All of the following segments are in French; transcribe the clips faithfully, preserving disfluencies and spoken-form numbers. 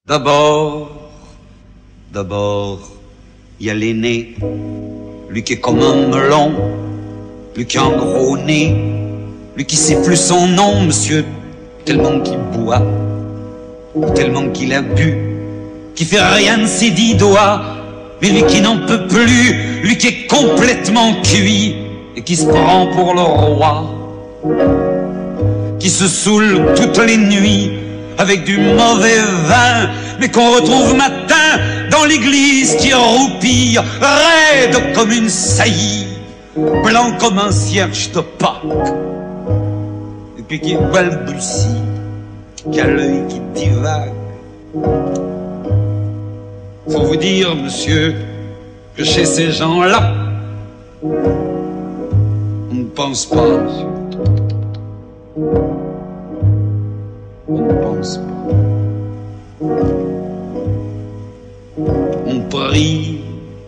D'abord, d'abord, il y a l'aîné, lui qui est comme un melon, lui qui a un gros nez, lui qui sait plus son nom, monsieur, tellement qu'il boit, tellement qu'il a bu, qui fait rien de ses dix doigts, mais lui qui n'en peut plus, lui qui est complètement cuit et qui se prend pour le roi, qui se saoule toutes les nuits avec du mauvais vin, mais qu'on retrouve matin dans l'église qui roupille, raide comme une saillie, blanc comme un cierge de Pâques, et puis qui balbutie, qui a l'œil qui divague. Faut vous dire, monsieur, que chez ces gens-là, on ne pense pas, monsieur. On ne pense pas. On prie.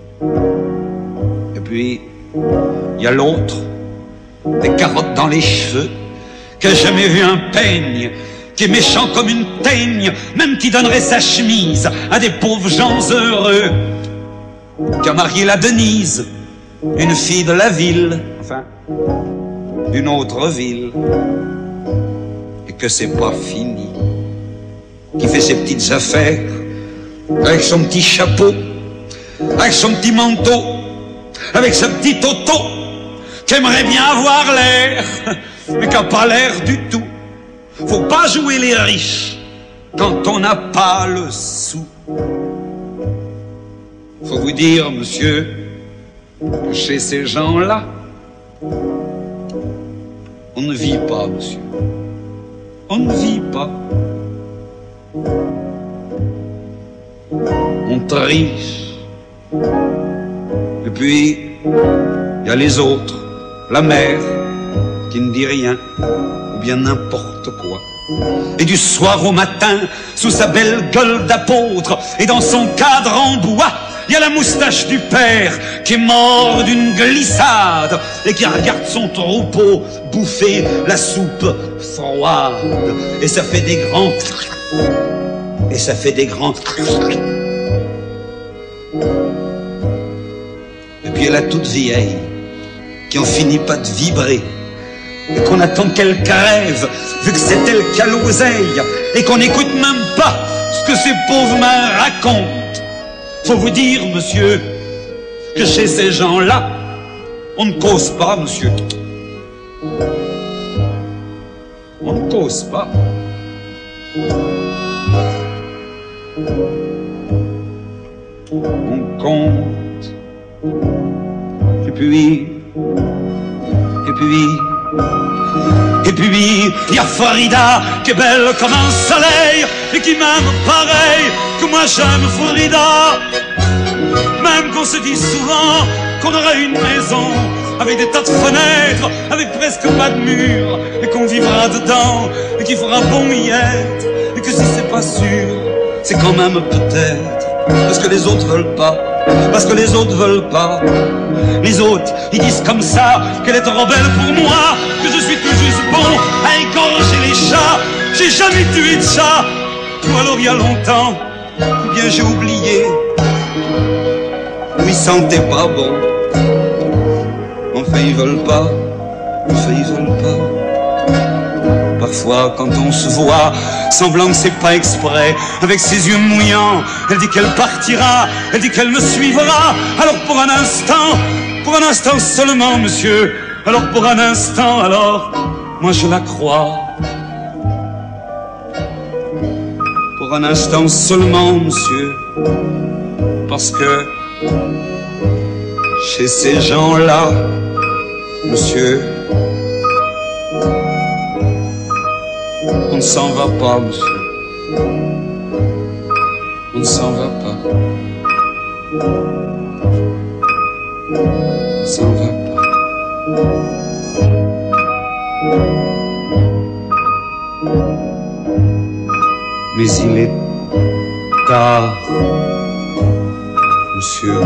Et puis, il y a l'autre, des carottes dans les cheveux, qui a jamais vu un peigne, qui est méchant comme une teigne, même qui donnerait sa chemise à des pauvres gens heureux, qui a marié la Denise, une fille de la ville, enfin, d'une autre ville, et que c'est pas fini, qui fait ses petites affaires, avec son petit chapeau, avec son petit manteau, avec sa petite auto, qui aimerait bien avoir l'air, mais qui n'a pas l'air du tout. Faut pas jouer les riches quand on n'a pas le sou. Faut vous dire, monsieur, que chez ces gens-là, on ne vit pas, monsieur. On ne vit pas. On triche. Et puis, il y a les autres, la mère, qui ne dit rien, ou bien n'importe quoi. Et du soir au matin, sous sa belle gueule d'apôtre, et dans son cadre en bois, il y a la moustache du père qui est mort d'une glissade et qui regarde son troupeau bouffer la soupe froide. Et ça fait des grands... Et ça fait des grands... Et puis il y a la toute vieille qui en finit pas de vibrer et qu'on attend qu'elle crève vu que c'est elle qui a l'oseille et qu'on n'écoute même pas ce que ces pauvres mains racontent. Faut vous dire, monsieur, que chez ces gens-là, on ne cause pas, monsieur. On ne cause pas. On compte. Et puis, et puis, et puis, il y a Farida qui est belle comme un soleil et qui m'aime pareil que moi j'aime Farida. Même qu'on se dit souvent qu'on aurait une maison avec des tas de fenêtres, avec presque pas de murs, et qu'on vivra dedans, et qu'il fera bon y être, et que si c'est pas sûr, c'est quand même peut-être, parce que les autres veulent pas, parce que les autres veulent pas. Les autres, ils disent comme ça qu'elle est trop belle pour moi, que je suis tout juste bon à égorger les chats. J'ai jamais tué de chat, ou alors il y a longtemps, ou bien j'ai oublié, ou ils sentaient pas bon. Enfin ils veulent pas, enfin ils veulent pas. Parfois quand on se voit, semblant que c'est pas exprès, avec ses yeux mouillants, elle dit qu'elle partira, elle dit qu'elle me suivra. Alors pour un instant, pour un instant seulement, monsieur, alors pour un instant, alors, moi je la crois. Pour un instant seulement, monsieur, parce que chez ces gens-là, monsieur, on ne s'en va pas, monsieur. On ne s'en va pas. On s'en va pas. Mais il est tard, monsieur.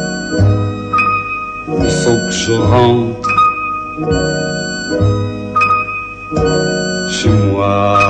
Il faut que je rentre chez moi.